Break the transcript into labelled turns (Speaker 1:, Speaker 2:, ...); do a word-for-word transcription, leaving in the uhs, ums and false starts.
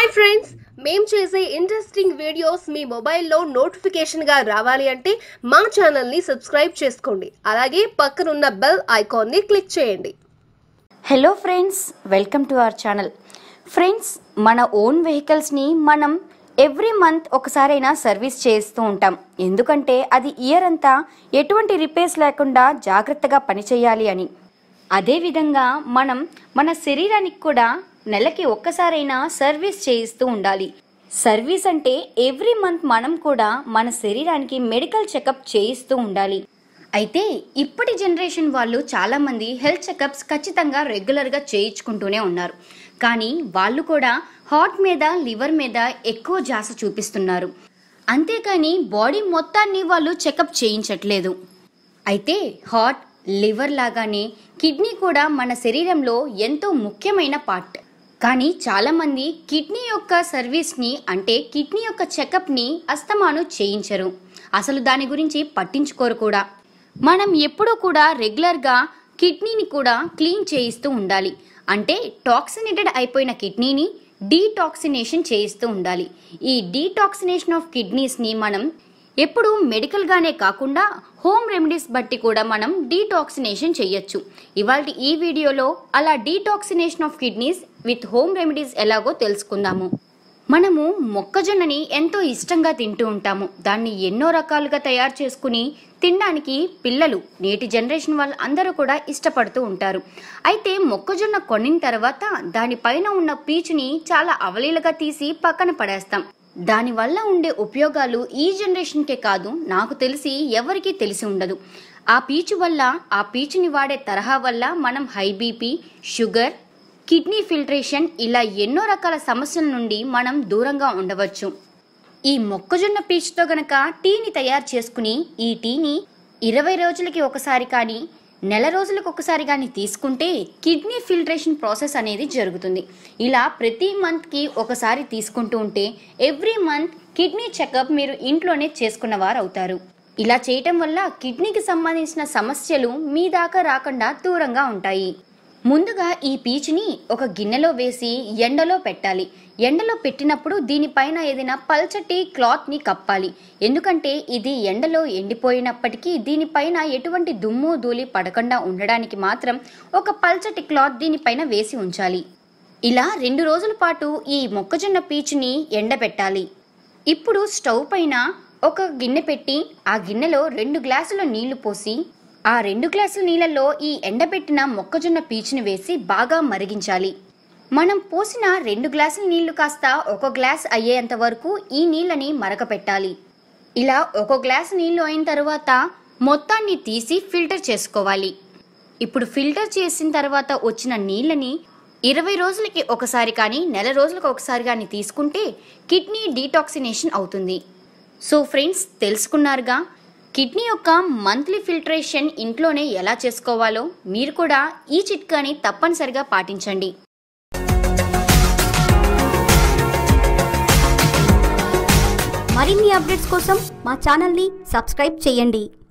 Speaker 1: Hi friends, మేము చేసే interesting videos మీ మొబైల్లో నోటిఫికేషన్గా రావాలి అంటే మా ఛానల్ని సబ్స్క్రైబ్ చేసుకోండి. అలాగే పక్కనున్న బెల్ ఐకాన్ని క్లిక్ చేయండి.
Speaker 2: Hello friends, welcome to our channel. Friends, మన ఓన్ వెహికల్స్ని మనం ఎవ్రీ మంత్ ఒకసారైనా సర్వీస్ చేస్తూ ఉంటాం. ఎందుకంటే అది ఇయర్ అంతా ఎటువంటి రిపేర్స్ లేకుండా జాగ్రత్తగా పనిచేయాలి అని. అదేవిధంగా మనం మన శరీరానికి కూడా నెలకి ఒక్కసారైనా సర్వీస్ చేయిస్తూ ఉండాలి. సర్వీస్ అంటే ఎవ్రీ మంత్ మనం కూడా మన శరీరానికి మెడికల్ చెకప్ చేయిస్తూ ఉండాలి. అయితే ఇప్పటి జనరేషన్ వాళ్ళు చాలామంది హెల్త్ చెకప్స్ ఖచ్చితంగా రెగ్యులర్గా చేయించుకుంటూనే ఉన్నారు. కానీ వాళ్ళు కూడా హార్ట్ మీద, లివర్ మీద ఎక్కువ ధ్యాస చూపిస్తున్నారు. అంతేకాని బాడీ మొత్తాన్ని వాళ్ళు చెకప్ చేయించట్లేదు. అయితే హార్ట్, లివర్ లాగానే కిడ్నీ కూడా మన శరీరంలో ఎంతో ముఖ్యమైన పార్ట్. కానీ చాలామంది కిడ్నీ యొక్క సర్వీస్ని అంటే కిడ్నీ యొక్క చెకప్ని అస్తమాను చేయించరు. అసలు దాని గురించి పట్టించుకోరు కూడా. మనం ఎప్పుడూ కూడా రెగ్యులర్గా కిడ్నీని కూడా క్లీన్ చేయిస్తూ ఉండాలి. అంటే టాక్సినేటెడ్ అయిపోయిన కిడ్నీని డీటాక్సినేషన్ చేయిస్తూ ఉండాలి. ఈ డీటాక్సినేషన్ ఆఫ్ కిడ్నీస్ని మనం ఎప్పుడు మెడికల్గానే కాకుండా హోమ్ రెమెడీస్ బట్టి కూడా మనం డీటాక్సినేషన్ చేయొచ్చు. ఇవాళ ఈ వీడియోలో అలా detoxination of kidneys with home remedies ఎలాగో తెలుసుకుందాము. మనము మొక్కజొన్నని ఎంతో ఇష్టంగా తింటూ ఉంటాము. దాన్ని ఎన్నో రకాలుగా తయారు చేసుకుని తినడానికి పిల్లలు, నేటి జనరేషన్ వాళ్ళు అందరూ కూడా ఇష్టపడుతూ ఉంటారు. అయితే మొక్కజొన్న కొనిన తర్వాత దానిపైన ఉన్న పీచుని చాలా అవలీలగా తీసి పక్కన పడేస్తాం. దానివల్ల ఉండే ఉపయోగాలు ఈ జనరేషన్కే కాదు, నాకు తెలిసి ఎవరికీ తెలిసి ఉండదు. ఆ పీచు వల్ల, ఆ పీచుని వాడే తరహా వల్ల మనం high BP, sugar, kidney filtration ఇలా ఎన్నో రకాల సమస్యల నుండి మనం దూరంగా ఉండవచ్చు. ఈ మొక్కజొన్న పీచుతో గనక టీని తయారు చేసుకుని ఈ టీని ఇరవై రోజులకి ఒకసారి కానీ నెల రోజులకు ఒకసారి కానీ తీసుకుంటే కిడ్నీ ఫిల్టరేషన్ ప్రాసెస్ అనేది జరుగుతుంది. ఇలా ప్రతి మంత్కి ఒకసారి తీసుకుంటూ ఉంటే ఎవ్రీ మంత్ కిడ్నీ చెకప్ మీరు ఇంట్లోనే చేసుకున్న వారు అవుతారు. ఇలా చేయటం వల్ల కిడ్నీకి సంబంధించిన సమస్యలు మీ దాకా రాకుండా దూరంగా ఉంటాయి. ముందుగా ఈ పీచుని ఒక గిన్నెలో వేసి ఎండలో పెట్టాలి. ఎండలో పెట్టినప్పుడు దీనిపైన ఏదైనా పల్చటి క్లాత్ని కప్పాలి. ఎందుకంటే ఇది ఎండలో ఎండిపోయినప్పటికీ దీనిపైన ఎటువంటి దుమ్ము ధూళి పడకుండా ఉండడానికి మాత్రం ఒక పల్చటి క్లాత్ దీనిపైన వేసి ఉంచాలి. ఇలా రెండు రోజుల పాటు ఈ మొక్కజొన్న పీచుని ఎండబెట్టాలి. ఇప్పుడు స్టవ్ పైన ఒక గిన్నె పెట్టి ఆ గిన్నెలో రెండు గ్లాసుల నీళ్లు పోసి ఆ రెండు గ్లాసుల నీళ్ళల్లో ఈ ఎండబెట్టిన మొక్కజొన్న పీచుని వేసి బాగా మరిగించాలి. మనం పోసిన రెండు గ్లాసుల నీళ్లు కాస్త ఒక గ్లాస్ అయ్యేంత వరకు ఈ నీళ్ళని మరకపెట్టాలి. ఇలా ఒక గ్లాస్ నీళ్లు అయిన తర్వాత మొత్తాన్ని తీసి ఫిల్టర్ చేసుకోవాలి. ఇప్పుడు ఫిల్టర్ చేసిన తర్వాత వచ్చిన నీళ్ళని ఇరవై రోజులకి ఒకసారి కానీ నెల రోజులకు ఒకసారి కానీ తీసుకుంటే కిడ్నీ డీటాక్సినేషన్ అవుతుంది. సో ఫ్రెండ్స్, తెలుసుకున్నారుగా కిడ్నీ యొక్క మంత్లీ ఫిల్టరేషన్ ఇంట్లోనే ఎలా చేసుకోవాలో. మీరు కూడా ఈ చిట్కాని తప్పనిసరిగా పాటించండి.
Speaker 3: మరిన్ని అప్డేట్స్ కోసం మా ఛానల్ని సబ్స్క్రైబ్ చేయండి.